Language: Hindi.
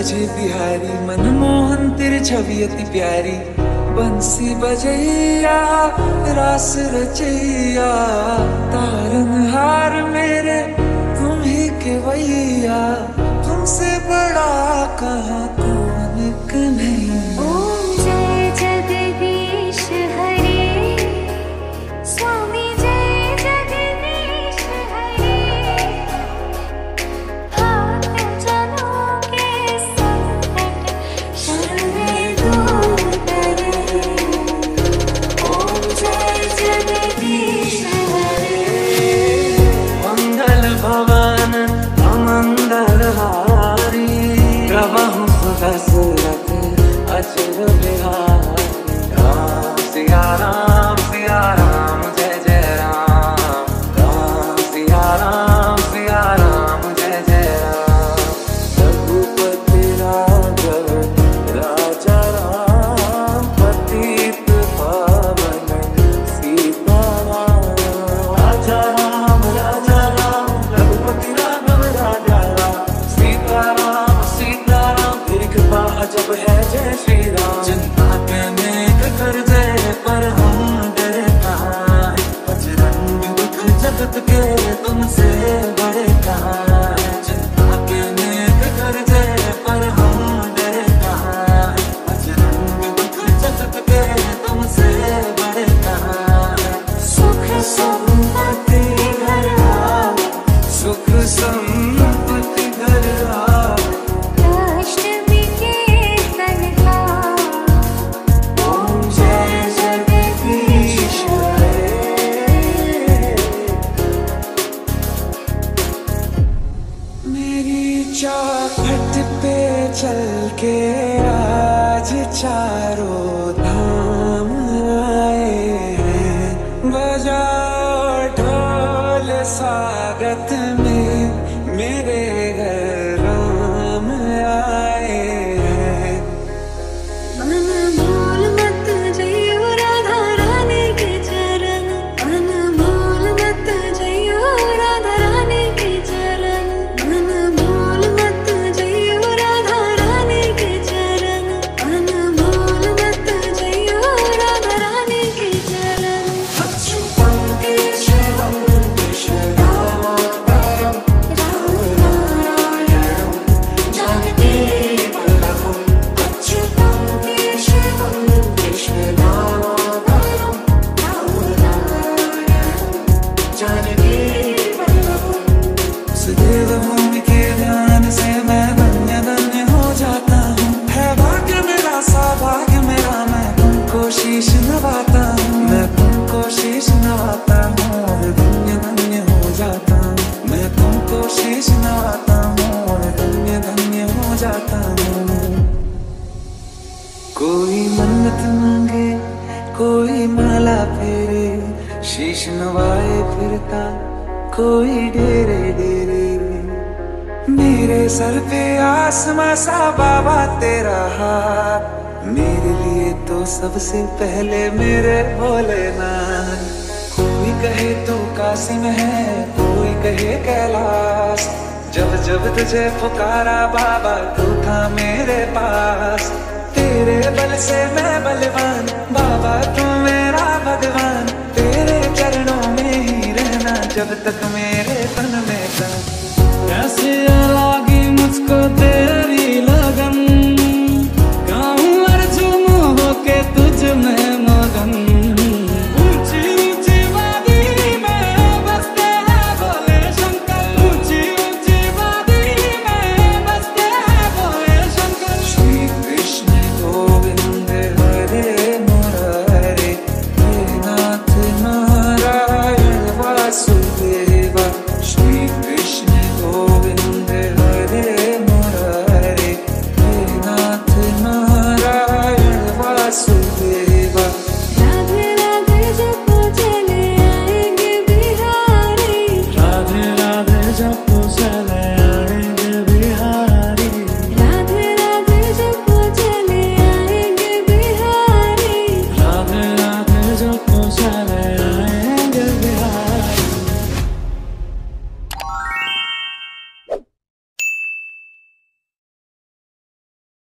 बजे बिहारी, मनमोहन तेरी छवि अति प्यारी। बंसी बजैया रास रचैया, तारनहार मेरे तुम ही केवैया। तुमसे बड़ा कहाँ कौन कन्हैया। ओम जय जगदीश हरे, स्वामी जय जगदीश हरे। हाथ जनों के संकट शरण दूर करे। ओम जय जगदीश हरे। मंगल भवन अमंगल हारी, रवहु दशरथ अचर बिहारी। राम सिया राम जय जय राम। राम सिया राम जय जय राम। रघुपति राघव राजा राम, पतित पावन सीताराम। राजा राम रघुपति राघव राजा राम, सीताराम तेरी कृपा अजब है जय श्री राम। जनता के नेक कर जय पर हम डरे कहाँ हैं। बजरंग दुख जगत के तुमसे बड़े कहाँ हैं। जनता के नेक कर जय पर हम डरे कहाँ हैं। बजरंग दुख जगत के तुमसे बड़े कहाँ हैं। सुख संपत्ति घर आवे, सुख संपत्ति घर आवे। अष्टमी कीर्तन का। ओम जय जगदीश हरे। मेरी चौखट पे चल के आज चारों धाम आए हैं। बजाओ ढोल स्वागत में, मेरे घर राम आए हैं। मन भूल मत जइयो राधा रानी के चरण। मन भूल मत जइयो राधा रानी के चरण। मन भूल मत जइयो राधा रानी के चरण। मन भूल मत जइयो राधा रानी के चरण। अच्युतं केशवं कृष्णदामोदरं, रामनारायणं जानकीवल्लभम्। अच्युतं केशवं कृष्णदामोदरं, रामनारायणं जानकीवल्लभम्। सदैव भूमि के ध्यान से मैं धन्य धन्य हो जाता हूँ। है भाग्य मेरा सौभाग्य मेरा, मैं तुमको शीश नवाता हूँ। मैं तुमको शीश नवाता हूँ और धन्य धन्य हो जाता हूँ। मैं तुमको शीश नवाता हूँ और धन्य धन्य हो जाता हूँ। कोई मन्नत मांगे कोई माला फेरे, शीश नवाए फिरता कोई डेरे डेरे। मेरे सर पे आसमां सा बाबा तेरा हाथ, मेरे लिए तो सबसे पहले मेरे भोलेनाथ। कोई कहे तू काशी में है, कोई कहे कैलाश। जब जब तुझे पुकारा बाबा तू था मेरे पास। तेरे बल से मैं बलवान, बाबा तू मेरा भगवान। तेरे चरणों में ही रहना जब तक मेरे तन में तन। कैसे लागी मुझको तेरी लगन, गाऊं और झूमूं होके तुझ में मगन। ऊंची ऊंची वादी में बसते हैं भोले शंकर। ऊंची ऊंची वादी में बसते हैं भोले शंकर। श्री कृष्ण गोविंद हरे मुरारे, हे नाथ नारायण वासुदेवा। श्री कृष्ण गोविंद हरे मुरारे, हे नाथ नारायण वासुदेवा। राधे राधे जपो चले आएंगे बिहारी। राधे राधे जपो चले